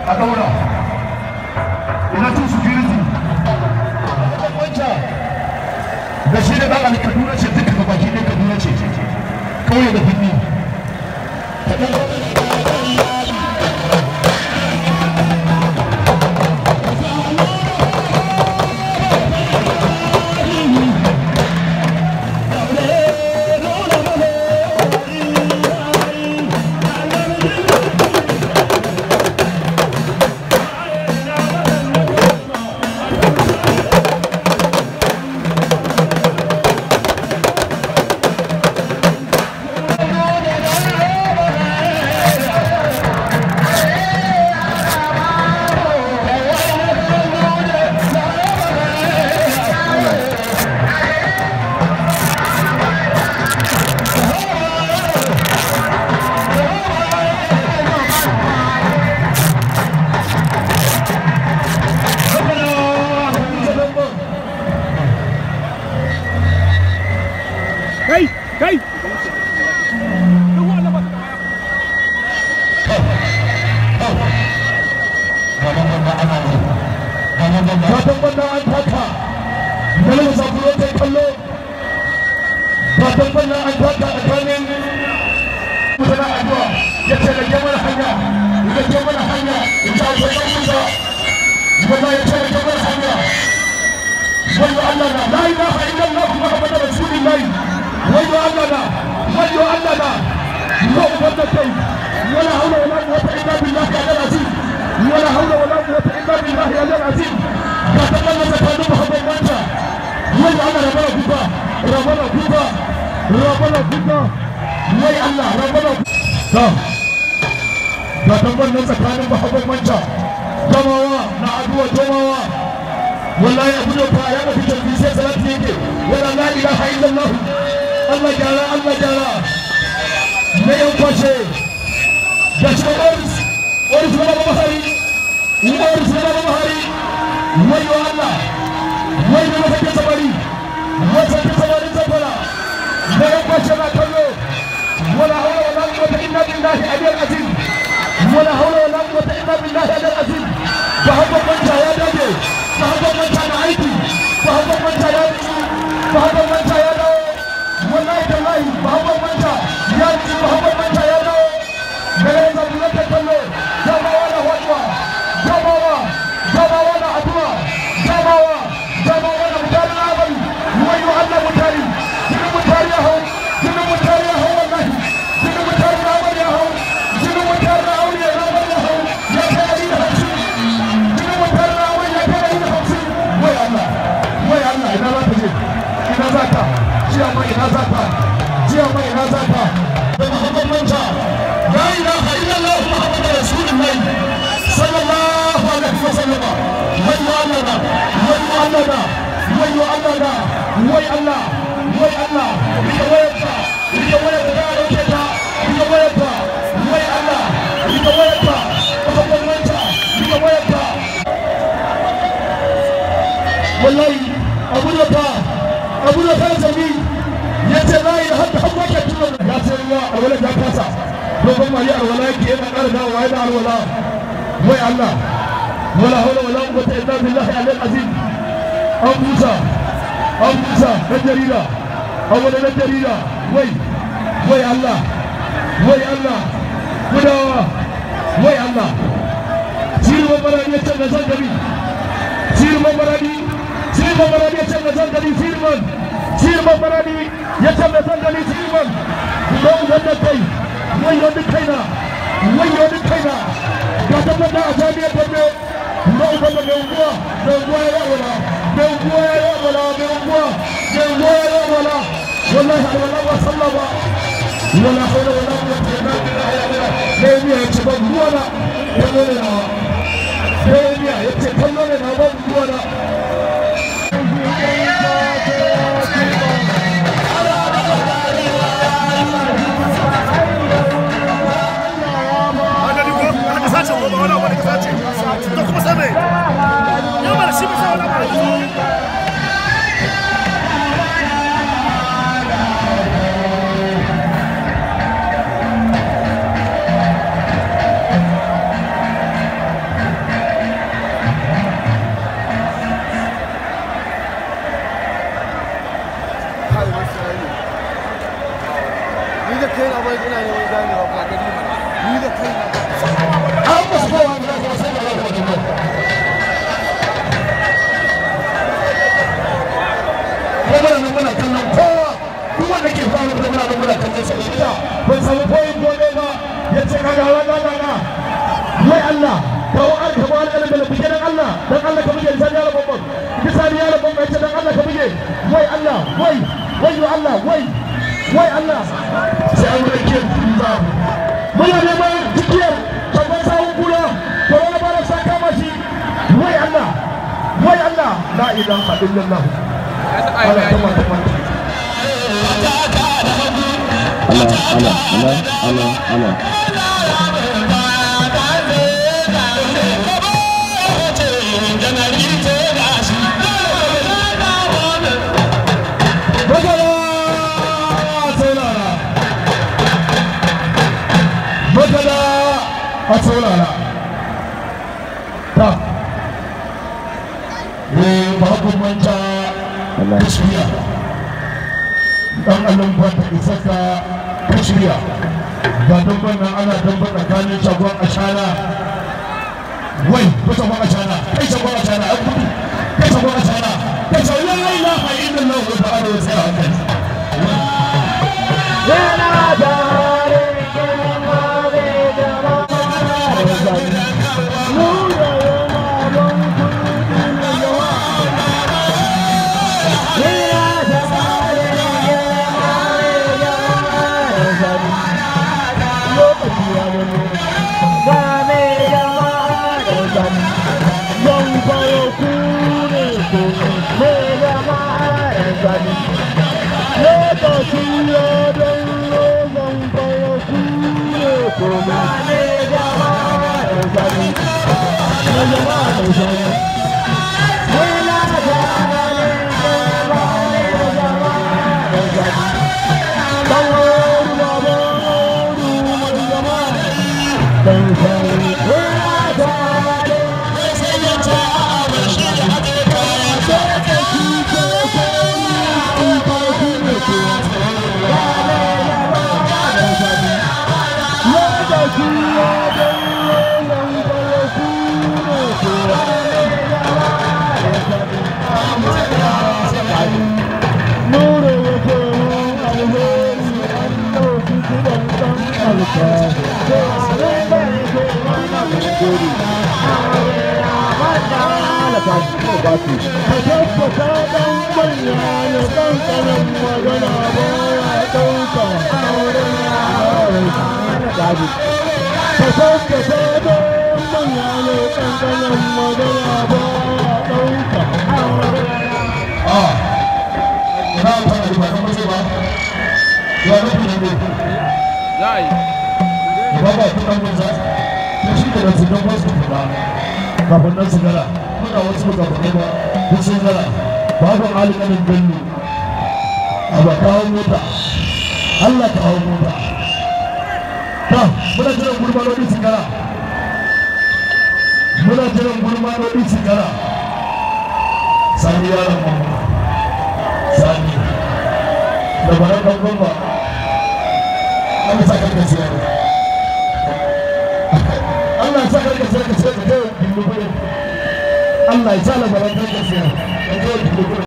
a daura ina tun security da shi da ɗan Kaduna ce duka ga baki ɗaya Kaduna ce kauye da birni Kai! Fatan wannan an taka, Bello Zaburo ta kallo. Fatan wannan an taka a kanin mutane addu'a ya ce da ke mana hanya, ya ke mana hanya, ya ce akwai ɗan musa. Wannan ya ce da ke mana hanya. Wayyo Allah na, la ilaha illallah Muhammadu Rasulullah. Wayyo Allah na, wayyo Allah na. Yau wanda kai, wala haula wala quwwata illa billahi al-azim. ولا حول ولا قوة إلا بالله العلي العظيم. كاتبنا سكان محمد مانجا. وي الله ربنا فيك، ربنا فيك، ربنا فيك. وي الله ربنا فيك. كاتبنا سكان محمد مانجا. جماعة نعدو جماعة. والله أبونا فايا في تلفزيون سلطنيك. ولا لا إله إلا الله. الله جل الله جل. ما ينفعه. جالس Oris Baba Bahari, Oris Baba Bahari, Wayo Allah, Wayo Masa Sabari, Masa Sabari Zabara, Wayo Kwashana Kallo, Wala Hawla Wala Quwwata Illa Billahi Aliyul Azim, Wala Hawla Wala Quwwata Illa Billahi Aliyul Azim. Bahaba Manta ya dage, Bahaba Manta na aiki, Bahaba Manta ya ci, Bahaba Manta ya dawo, wallahi tallahi Bahaba Manta ya ci, Bahaba Manta ya dawo. Bello Zaburo ta kallo. Jamawa na wadwa, jamawa na addu'a, jamawa na mutane na bari, wayo Allah mutane, jinin mutane ya hau, wallahi, jinin mutane na bari ya hau, jinin mutane na aure na bari ya hau, ya kai 150, jinin mutane na aure ya kai 150, wai Allah, ina za ta je, ina za ta, jiya mai ina za ta, da Muhammad Manta, la ilaha illallah Muhammadu Rasulullah. Sallallahu alaihi wasallam. Wayo Allah na, wayo Allah na, wayo Allah na, wayo Allah, wayo Allah. Ita wayarta, ita wayarta da roke ta, ita wayarta, wayo Allah, ita wayarta, Muhammad Manta, ita wayarta. Wallahi Abu da Zami yace la ilaha illallah ya tuno ya ce ruwa alwala ya kasa. Dogon mali alwala yake yana ƙara dawowa yana alwala. Wai Allah, wala hawla wala quwwata illa billahi al-aliyyil azim. An Musa, dan jarida, awala dan jarida, wai Allah, gudawa, wai Allah. Sirma barani ya canza zangari, Sirma barani ya canza zangari, Sirma barani ya canza zangari, Sirman. Don wannan kai, wayo duk kaina. Ga tabbata a jami'ar Borno, na uballa mai unguwa ya wala, wallahi alwala ba sallah ba, wala hawla wala quwwata illa billah. Lemiya yace ba ruwa na, kallo ne nawa. Lemiya yace kallo ne nawa ba ruwa na. ce ka gawa ga wai Allah kawo alƙalin da buge dan Allah ka buge sai ya rabon bisani ya rabon mai ce dan Allah ka buge wai Allah wai Allah wai Allah sai an rike ba muna neman dukiyar babban sawun kula corona ba sa kama shi wai Allah la ilaha illallah Allah a saurara ta ba manta kashiriya dan alumfa ta isaka kashiriya ga dabban nan ana dabban tsakanin shagon ashana wai ko shagon ashana kai shagon ashana an gudu kai shagon ashana kai shagon la ilaha illallah wa ta'ala wa sallam gabanin su gara muna wasu gabanin ba duk sun gara babu alƙalin bello a ba kawo mota Allah ka hawo mota ta muna jiran gurbanoni su gara sani yaron mamma sani da baran ɗan gwamba an sa karka siyar Allah ya sa karka siyar ka siyar da kai Allah ya sa labaran karka siyar da kai